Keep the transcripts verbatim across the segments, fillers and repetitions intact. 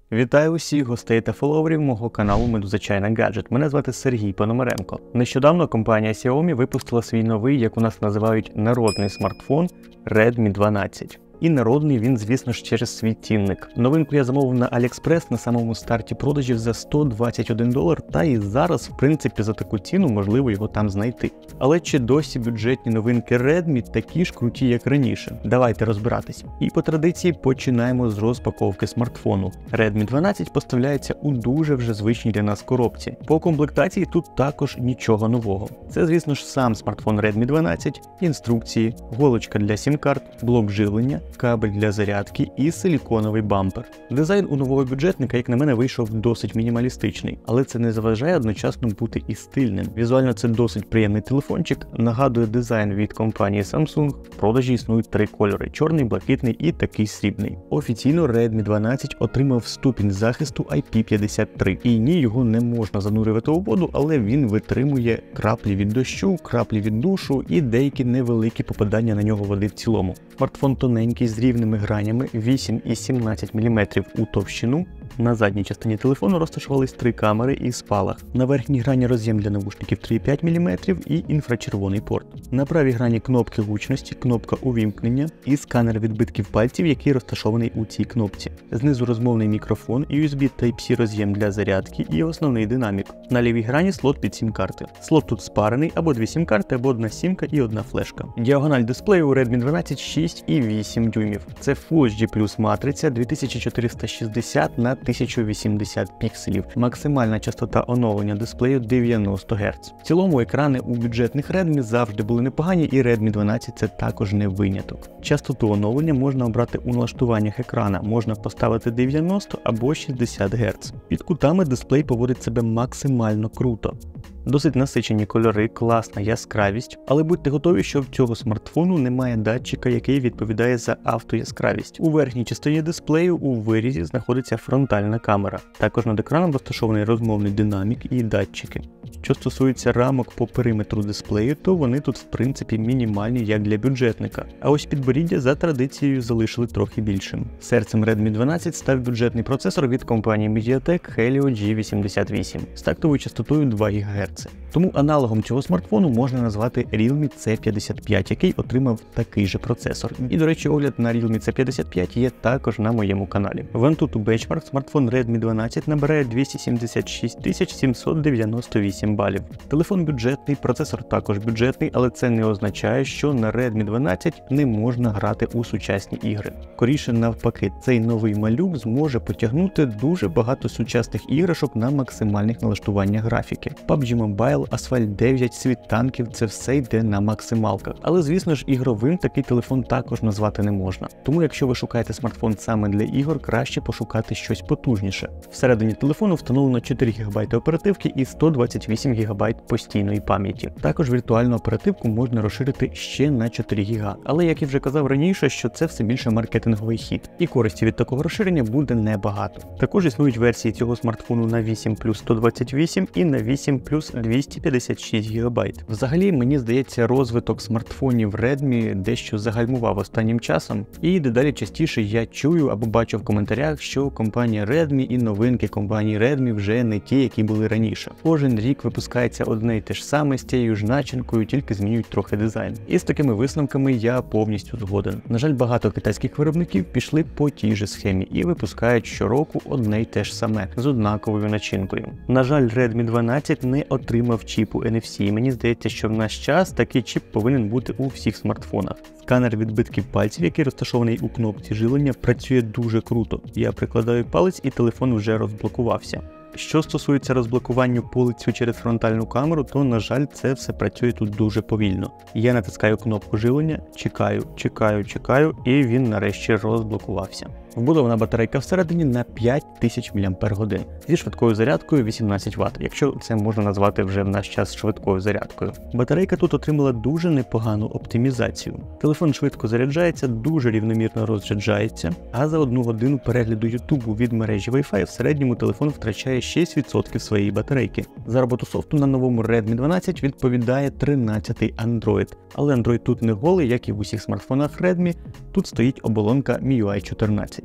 Вітаю усіх гостей та фоловерів мого каналу Медуза Чайна Гаджет. Мене звати Сергій Пономаренко. Нещодавно компанія Xiaomi випустила свій новий, як у нас називають, народний смартфон Redmi дванадцять. І народний він, звісно ж, через свій цінник. Новинку я замовив на AliExpress на самому старті продажів за сто двадцять один долар, та і зараз, в принципі, за таку ціну можливо його там знайти. Але чи досі бюджетні новинки Redmi такі ж круті, як раніше? Давайте розбиратись. І по традиції починаємо з розпаковки смартфону. Redmi дванадцять поставляється у дуже вже звичній для нас коробці. По комплектації тут також нічого нового. Це, звісно ж, сам смартфон Redmi дванадцять, інструкції, голочка для сім-карт, блок живлення, кабель для зарядки і силіконовий бампер. Дизайн у нового бюджетника, як на мене, вийшов досить мінімалістичний, але це не заважає одночасно бути і стильним. Візуально це досить приємний телефончик, нагадує дизайн від компанії Samsung. В продажі існують три кольори – чорний, блакитний і такий срібний. Офіційно Redmi дванадцять отримав ступінь захисту ай пі п'ятдесят три. І ні, його не можна занурювати у воду, але він витримує краплі від дощу, краплі від душу і деякі невеликі попадання на нього води в цілому. Смартфон тоненький, з рівними гранями, вісім і сімнадцять міліметрів у товщину. На задній частині телефону розташувались три камери і спалах. На верхній грані роз'єм для навушників три і п'ять міліметрів і інфрачервоний порт. На правій грані кнопки гучності, кнопка увімкнення і сканер відбитків пальців, який розташований у цій кнопці. Знизу розмовний мікрофон, ю ес бі Type-C роз'єм для зарядки і основний динамік. На лівій грані слот під сім-карти. Слот тут спарений, або дві сім-карти, або одна сімка і одна флешка. Діагональ дисплею у Redmi дванадцять шість і вісім дюймів. Це Full ейч ді плюс матриця дві тисячі чотириста шістдесят на тисячу вісімдесят пікселів. Максимальна частота оновлення дисплею дев'яносто герц. В цілому екрани у бюджетних Redmi завжди були непогані, і Redmi дванадцять це також не виняток. Частоту оновлення можна обрати у налаштуваннях екрана, можна поставити дев'яносто або шістдесят герц. Під кутами дисплей поводить себе максимально круто. Досить насичені кольори, класна яскравість, але будьте готові, що в цього смартфону немає датчика, який відповідає за автояскравість. У верхній частині дисплею у вирізі знаходиться фронтальна камера. Також над екраном розташований розмовний динамік і датчики. Що стосується рамок по периметру дисплею, то вони тут в принципі мінімальні, як для бюджетника. А ось підборіддя за традицією залишили трохи більшим. Серцем Redmi дванадцять став бюджетний процесор від компанії MediaTek Helio джі вісімдесят вісім з тактовою частотою два гігагерци. Тому аналогом цього смартфону можна назвати Realme сі п'ятдесят п'ять, який отримав такий же процесор. І, до речі, огляд на Realme сі п'ятдесят п'ять є також на моєму каналі. В Antutu Benchmark смартфон Redmi дванадцять набирає двісті сімдесят шість тисяч сімсот дев'яносто вісім балів. Телефон бюджетний, процесор також бюджетний, але це не означає, що на Redmi дванадцять не можна грати у сучасні ігри. Скоріше навпаки, цей новий малюк зможе потягнути дуже багато сучасних іграшок на максимальних налаштуваннях графіки. паб джі Mobile, Asphalt дев'ять, Світ танків – це все йде на максималках. Але, звісно ж, ігровим такий телефон також назвати не можна. Тому, якщо ви шукаєте смартфон саме для ігор, краще пошукати щось потужніше. Всередині телефону встановлено чотири гігабайти оперативки і сто двадцять вісім гігабайт постійної пам'яті. Також віртуальну оперативку можна розширити ще на чотири гіга. Але, як я вже казав раніше, що це все більше маркетинговий хід. І користі від такого розширення буде небагато. Також існують версії цього смартфону на вісім плюс сто двадцять вісім і на вісім плюс двісті п'ятдесят шість гігабайт. Взагалі, мені здається, розвиток смартфонів Redmi дещо загальмував останнім часом, і дедалі частіше я чую або бачу в коментарях, що компанія Redmi і новинки компанії Redmi вже не ті, які були раніше. Кожен рік випускається одне й те ж саме з тією ж начинкою, тільки змінюють трохи дизайн. І з такими висновками я повністю згоден. На жаль, багато китайських виробників пішли по тій же схемі і випускають щороку одне й те ж саме, з однаковою начинкою. На жаль, Redmi дванадцять не отримав чіпу ен еф сі, і мені здається, що в наш час такий чіп повинен бути у всіх смартфонах. Сканер відбитків пальців, який розташований у кнопці живлення, працює дуже круто. Я прикладаю палець і телефон вже розблокувався. Що стосується розблокування по лицю через фронтальну камеру, то, на жаль, це все працює тут дуже повільно. Я натискаю кнопку живлення, чекаю, чекаю, чекаю, і він нарешті розблокувався. Вбудована батарейка всередині на п'ять тисяч мАч зі швидкою зарядкою вісімнадцять ватт, якщо це можна назвати вже в наш час швидкою зарядкою. Батарейка тут отримала дуже непогану оптимізацію. Телефон швидко заряджається, дуже рівномірно розряджається, а за одну годину перегляду ютубу від мережі Wi-Fi в середньому телефон втрачає шість відсотків своєї батарейки. За роботу софту на новому Redmi дванадцять відповідає тринадцятий Android. Але Android тут не голий, як і в усіх смартфонах Redmi, тут стоїть оболонка мі ю ай чотирнадцять.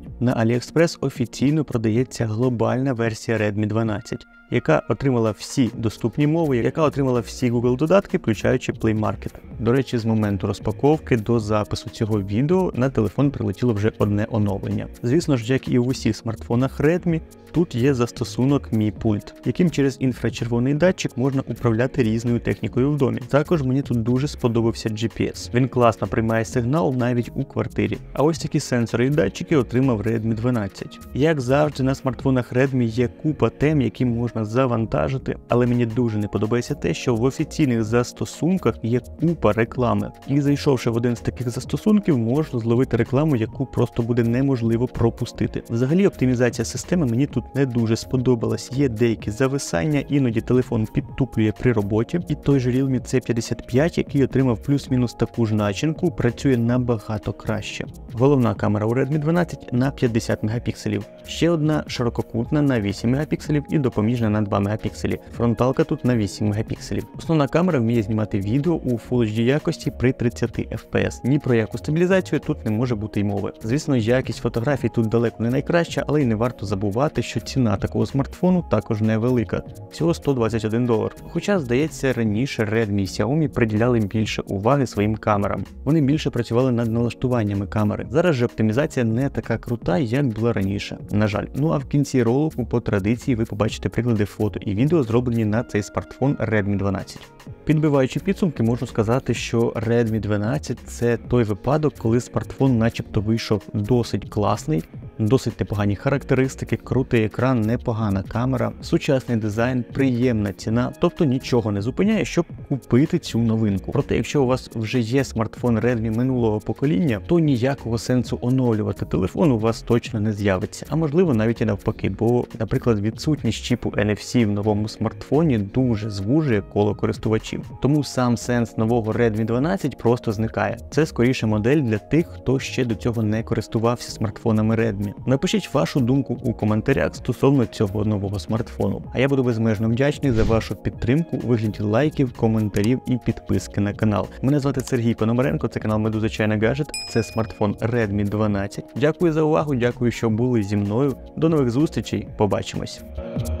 На AliExpress офіційно продається глобальна версія Redmi дванадцять, яка отримала всі доступні мови, яка отримала всі Google додатки, включаючи Play Market. До речі, з моменту розпаковки до запису цього відео на телефон прилетіло вже одне оновлення. Звісно ж, як і в усіх смартфонах Redmi, тут є застосунок Mi Pult, яким через інфрачервоний датчик можна управляти різною технікою в домі. Також мені тут дуже сподобався джі пі ес. Він класно приймає сигнал навіть у квартирі. А ось такі сенсори і датчики отримав Redmi дванадцять. Як завжди, на смартфонах Redmi є купа тем, які можна завантажити, але мені дуже не подобається те, що в офіційних застосунках є купа реклами. І зайшовши в один з таких застосунків, можна зловити рекламу, яку просто буде неможливо пропустити. Взагалі, оптимізація системи мені тут не дуже сподобалась. Є деякі зависання, іноді телефон підтуплює при роботі. І той же Realme сі п'ятдесят п'ять, який отримав плюс-мінус таку ж начинку, працює набагато краще. Головна камера у Redmi дванадцять на п'ятдесят мегапікселів. Ще одна ширококутна на вісім мегапікселів і допоміжна на два мегапікселі. Фронталка тут на вісім мегапікселів. Основна камера вміє знімати відео у Full ейч ді якості при тридцяти еф пі ес. Ні про яку стабілізацію тут не може бути й мови. Звісно, якість фотографій тут далеко не найкраща, але й не варто забувати, що ціна такого смартфону також невелика. Всього сто двадцять один долар. Хоча, здається, раніше Redmi і Xiaomi приділяли більше уваги своїм камерам. Вони більше працювали над налаштуваннями камери. Зараз же оптимізація не така крута, як була раніше. На жаль. Ну а в кінці ролику по традиції ви побачите приклади фото і відео, зроблені на цей смартфон Redmi дванадцять. Підбиваючи підсумки, можу сказати, що Redmi дванадцять – це той випадок, коли смартфон начебто вийшов досить класний, досить непогані характеристики, крутий екран, непогана камера, сучасний дизайн, приємна ціна, тобто нічого не зупиняє, щоб купити цю новинку. Проте, якщо у вас вже є смартфон Redmi минулого покоління, то ніякого сенсу оновлювати телефон у вас точно не з'явиться, а можливо навіть і навпаки, бо, наприклад, відсутність чіпу ен еф сі в новому смартфоні дуже звужує коло користувачів. Тому сам сенс нового Redmi дванадцять просто зникає. Це скоріше модель для тих, хто ще до цього не користувався смартфонами Redmi. Напишіть вашу думку у коментарях стосовно цього нового смартфону. А я буду безмежно вдячний за вашу підтримку у вигляді лайків, коментарів і підписки на канал. Мене звати Сергій Пономаренко, це канал Медуза Чайна Гаджет, це смартфон Redmi дванадцять. Дякую за увагу, дякую, що були зі мною. До нових зустрічей, побачимось.